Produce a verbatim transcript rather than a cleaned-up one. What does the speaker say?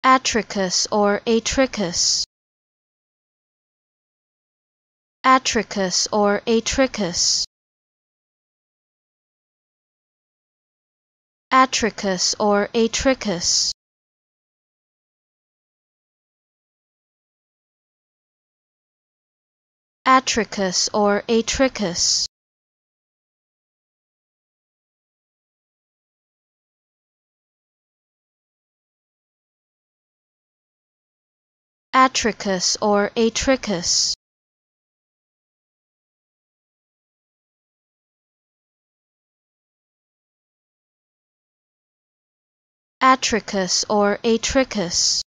Atrichous or atrichous. Atrichous or atrichous. Atrichous or atrichous. Atrichous or atrichous. Atrichous or atrichous. Atrichous or atrichous.